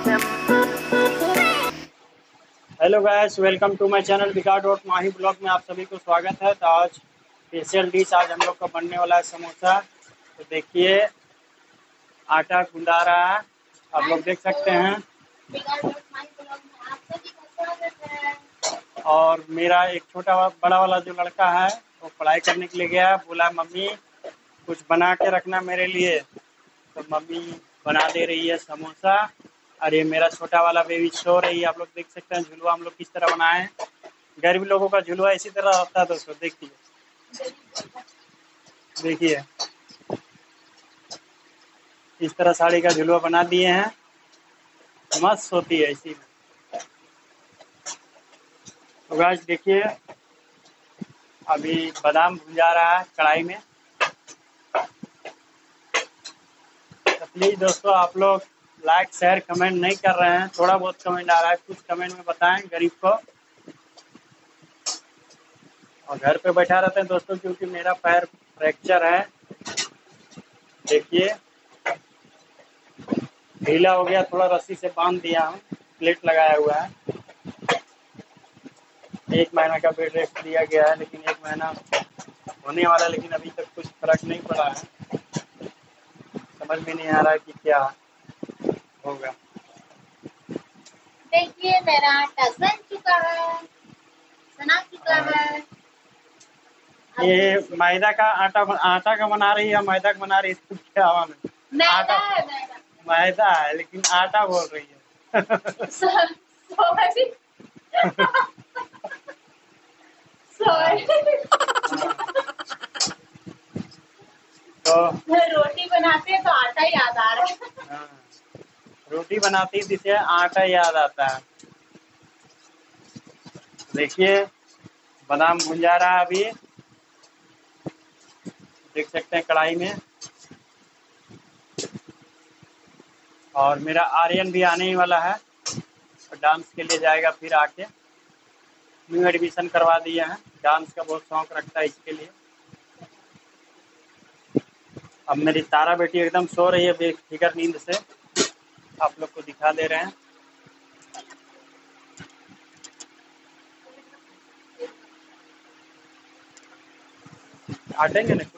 Hello guys, welcome to my channel Mahi blog में आप सभी को स्वागत है। तो आज स्पेशल डिश आज हम लोग का बनने वाला है समोसा। तो देखिए आटा गूंदा रहा है, आप लोग देख सकते हैं। और मेरा एक बड़ा वाला जो लड़का है वो पढ़ाई करने के लिए गया है, बोला मम्मी कुछ बना के रखना मेरे लिए। तो मम्मी बना दे रही है समोसा। और ये मेरा छोटा वाला बेबी सो रही है, आप लोग देख सकते हैं। झुलवा हम लोग किस तरह बनाए हैं, गरीब लोगों का झुलवा इसी तरह होता है। दोस्तों देखिए देखिए इस तरह साड़ी का झुलवा बना दिए हैं, मस्त होती है इसी में। तो गाइस देखिए अभी बादाम भुजा रहा है कढ़ाई में। तो प्लीज दोस्तों आप लोग लाइक शेयर कमेंट नहीं कर रहे हैं, थोड़ा बहुत कमेंट आ रहा है, कुछ कमेंट में बताएं गरीब को। और घर पे बैठा रहते हैं दोस्तों क्योंकि मेरा पैर फ्रैक्चर है। देखिए ढीला हो गया, थोड़ा रस्सी से बांध दिया हूँ, प्लेट लगाया हुआ है। 1 महीना का बेड रेस्ट दिया गया है, लेकिन 1 महीना होने वाला है, लेकिन अभी तक कुछ फर्क नहीं पड़ा है। समझ में नहीं आ रहा है कि क्या होगा। देखिए मेरा आटा सन चुका है, सना चुका है। ये मैदा का आटा का बना रही है, मैदा का बना रही है, इसको क्या आवाज है? मैदा है, मैदा मैदा है लेकिन आटा बोल रही है। Sorry sorry. तो रोटी बनाते हैं तो आटा याद आ रहा है। हाँ, रोटी बनाती है जिसे आटा याद आता है। देखिए बादाम भुंजा रहा है अभी, देख सकते हैं कढ़ाई में। और मेरा आर्यन भी आने ही वाला है, तो डांस के लिए जाएगा फिर आके। न्यू एडमिशन करवा दिया है, डांस का बहुत शौक रखता है इसके लिए। अब मेरी तारा बेटी एकदम सो रही है बेफिक्र नींद से, आप लोग को दिखा दे रहे हैं। हटेंगे ना कुछ।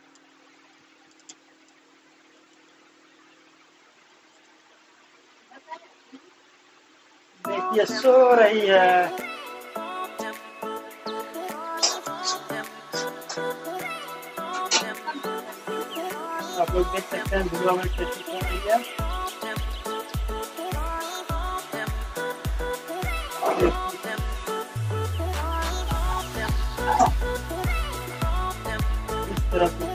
देखिए सो रही है। आप लोग देख सकते हैं वीडियो में कैसी सो रही है। इस तरह से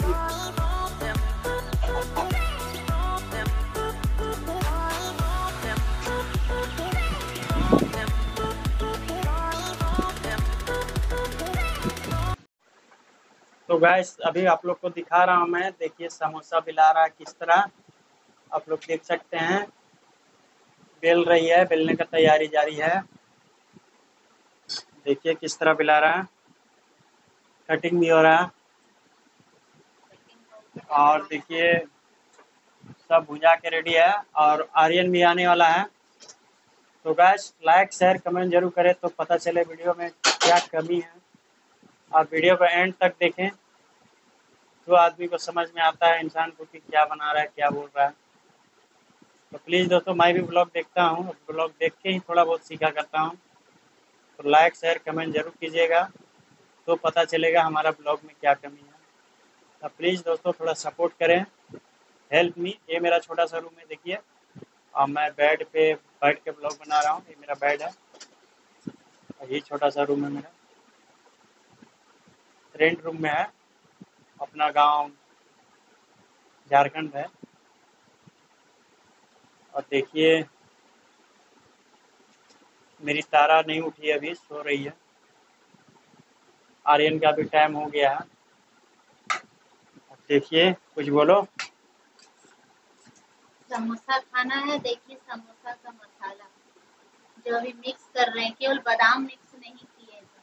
तो गाइस अभी आप लोग को दिखा रहा हूँ मैं। देखिए समोसा बेला रहा है किस तरह, आप लोग देख सकते हैं। बेल रही है, बेलने का तैयारी जारी है। देखिए किस तरह बेला रहा है, कटिंग भी हो रहा है। और देखिए सब भुजा के रेडी है, और आर्यन भी आने वाला है। तो गाइस लाइक शेयर कमेंट जरूर करें तो पता चले वीडियो में क्या कमी है। आप वीडियो को एंड तक देखें तो आदमी को समझ में आता है इंसान को कि क्या बना रहा है, क्या बोल रहा है। तो प्लीज़ दोस्तों मैं भी ब्लॉग देखता हूँ, ब्लॉग देख के ही थोड़ा बहुत सीखा करता हूँ। तो लाइक शेयर कमेंट जरूर कीजिएगा तो पता चलेगा हमारा ब्लॉग में क्या कमी है। तो प्लीज़ दोस्तों थोड़ा सपोर्ट करें, हेल्प मी। ये मेरा छोटा सा रूम है देखिए, और मैं बेड पे बैठ के ब्लॉग बना रहा हूँ। ये मेरा बेड है और ये छोटा सा रूम है मेरा, रेंट रूम में है। अपना गांव झारखंड है। और देखिए मेरी तारा नहीं उठी है, अभी सो रही है। आर्यन का भी टाइम हो गया है। देखिए कुछ बोलो। समोसा खाना है, देखिए समोसा का मसाला जो अभी मिक्स कर रहे हैं, केवल बादाम मिक्स नहीं किए हैं।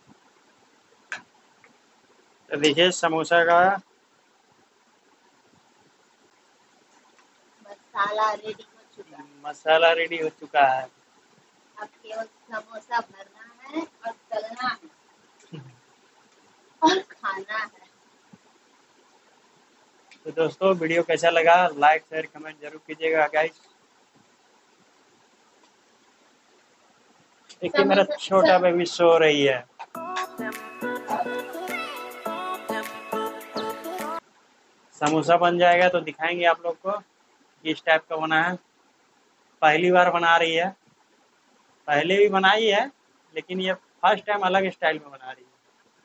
तो देखिए समोसा का मसाला रेडी हो चुका है। मसाला रेडी हो चुका है। अब केवल समोसा भरना है और तलना है और खाना है। तो दोस्तों वीडियो कैसा लगा लाइक शेयर कमेंट जरूर कीजिएगा गाइस। देखिए मेरा छोटा बेबी सो रही है। समोसा बन जाएगा तो दिखाएंगे आप लोग को किस टाइप का बना है। पहली बार बना रही है, पहले भी बनाई है लेकिन ये फर्स्ट टाइम अलग स्टाइल में बना रही है।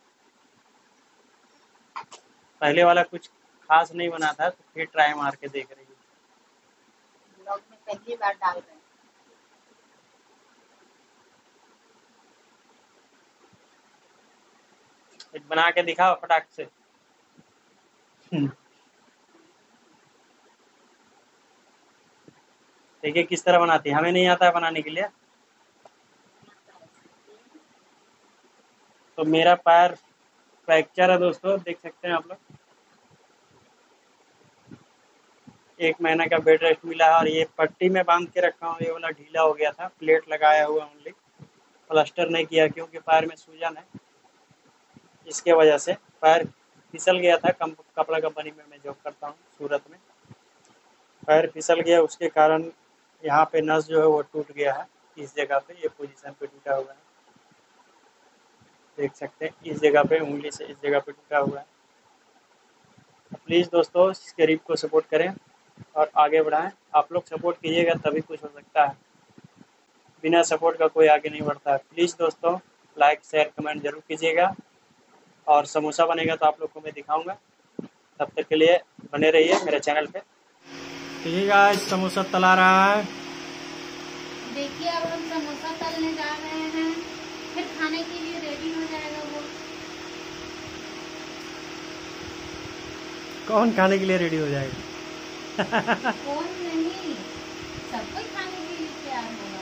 पहले वाला कुछ खास नहीं बना था तो फिर ट्राई मार के देख रही है। ब्लॉग में पहली बार डाल रहे हैं। एक बना के दिखाओ फटाक से। देखिए किस तरह बनाती है, हमें नहीं आता है बनाने के लिए। तो मेरा पैर फ्रैक्चर है दोस्तों, देख सकते हैं आप लोग। 1 महीना का बेड रेस्ट मिला है और ये पट्टी में बांध के रखा हूँ। ये वाला ढीला हो गया था, प्लेट लगाया हुआ ओनली, प्लास्टर नहीं किया क्योंकि पैर में सूजन है। इसके वजह से पैर फिसल गया था। कपड़ा कंपनी में मैं जॉब करता हूँ सूरत में। पैर फिसल गया, उसके कारण यहाँ पे नस जो है वो टूट गया है। इस जगह पे ये पोजीशन पे टूटा हुआ है, देख सकते हैं। इस जगह पे उंगली से इस जगह पे टूटा हुआ है। प्लीज़ दोस्तों इस गरीब को सपोर्ट करें और आगे बढ़ाएं। आप लोग सपोर्ट कीजिएगा तभी कुछ हो सकता है, बिना सपोर्ट का कोई आगे नहीं बढ़ता है। प्लीज़ दोस्तों लाइक शेयर कमेंट जरूर कीजिएगा और समोसा बनेगा तो आप लोग को मैं दिखाऊंगा। तब तक के लिए बने रहिए मेरे चैनल पे। ठीक है, समोसा तला रहा है। देखिए अब हम समोसा तलने जा रहे हैं, फिर खाने के लिए रेडी हो जाएगा वो। कौन खाने के लिए रेडी हो जाएगा? कौन नहीं, सब कोई खाने के लिए तैयार होगा।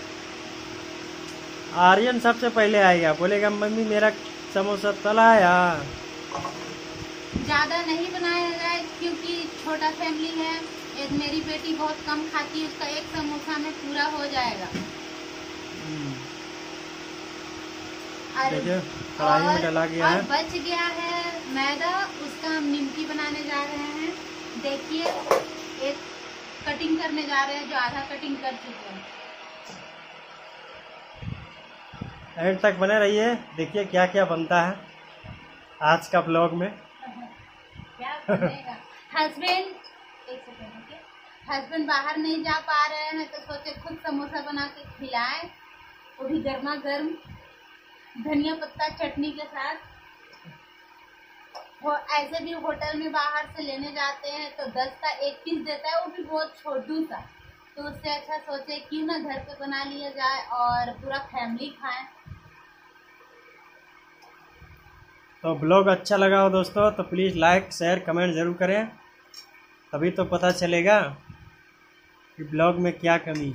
आर्यन सबसे पहले आएगा, बोलेगा मम्मी मेरा समोसा तलाया। ज्यादा नहीं बनाया जाए क्योंकि छोटा फैमिली है। एक मेरी बेटी बहुत कम खाती है, उसका एक समोसा में पूरा हो जाएगा। कढ़ाई में डाला गया है। बच गया है मैदा, उसका हम निमकी बनाने जा रहे हैं। देखिए एक कटिंग करने जा रहे हैं, जो आधा कटिंग कर चुके हैं। एंड तक बने रहिए, देखिए क्या क्या बनता है आज का ब्लॉग में। क्या बनेगा? हस्बैंड बाहर नहीं जा पा रहे हैं तो सोचे खुद समोसा बना के खिलाएं, वो भी गर्मा गर्म धनिया पत्ता चटनी के साथ। वो ऐसे भी होटल में बाहर से लेने जाते हैं तो 10 का 1 पीस देता है, वो भी बहुत छोटू सा। तो उससे अच्छा सोचे क्यों ना घर पे बना लिया जाए और पूरा फैमिली खाए। तो ब्लॉग अच्छा लगा हो दोस्तों तो प्लीज़ लाइक शेयर कमेंट ज़रूर करें, तभी तो पता चलेगा कि ब्लॉग में क्या कमी।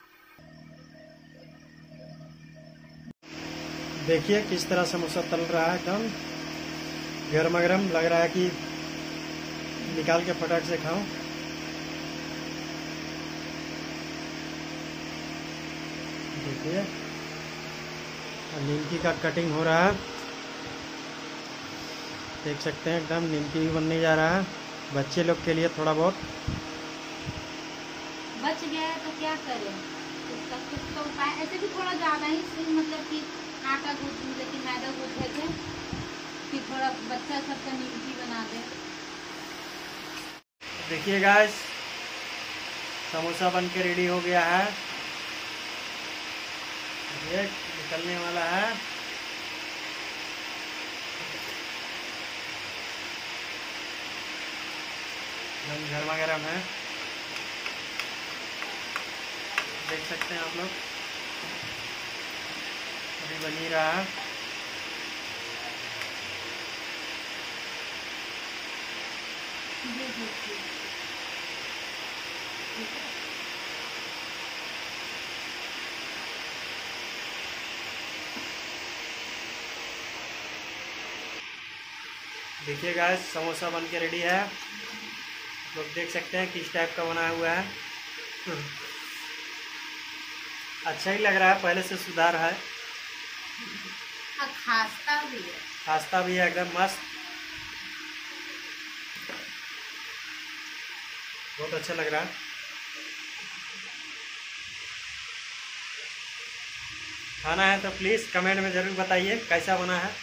देखिए किस तरह समोसा तल रहा है, एकदम गर्मा गर्म लग रहा है कि निकाल के फटाक से खाऊं। देखिए निमकी का कटिंग हो रहा है, देख सकते हैं एकदम निमकी भी बनने जा रहा है बच्चे लोग के लिए। थोड़ा बहुत बच गया है तो क्या करें, इसका कुछ तो उपाय। ऐसे भी थोड़ा ज़्यादा ही मतलब कि आटा गूँथ लेकिन मैदा गूँथे थे कि थोड़ा बच्चा सबका निमकी बना दे। देखिए गाइस समोसा बन के रेडी हो गया है, ये निकलने वाला है। गर्मा गर्म है, देख सकते हैं आप लोग, अभी बन ही रहा है। देखिए गाइस समोसा बन के रेडी है, लोग देख सकते हैं किस टाइप का बना हुआ है। अच्छा ही लग रहा है, पहले से सुधार है। हाँ, खास्ता भी है। खास्ता भी है एकदम मस्त, बहुत अच्छा लग रहा है। खाना है तो प्लीज़ कमेंट में ज़रूर बताइए कैसा बना है,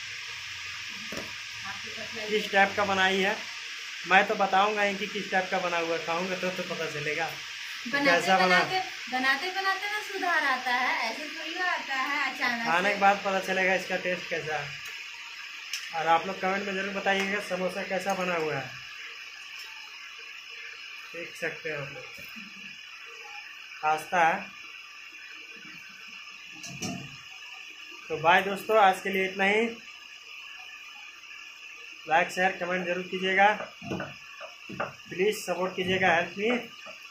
किस टाइप का बनाई है। मैं तो बताऊंगा ही कि किस टाइप का बना हुआ, खाऊंगा तो पता चलेगा कैसा बना। बनाते बनाते ना सुधार आता है, ऐसे थोड़ी आता है अचानक। खाने के बाद पता चलेगा इसका टेस्ट कैसा है। और आप लोग कमेंट में ज़रूर बताइएगा समोसा कैसा बना हुआ है, देख सकते हैं आप लोग। खास्ता है। तो बाय दोस्तों, आज के लिए इतना ही। लाइक शेयर कमेंट जरूर कीजिएगा, प्लीज़ सपोर्ट कीजिएगा, हेल्प मी।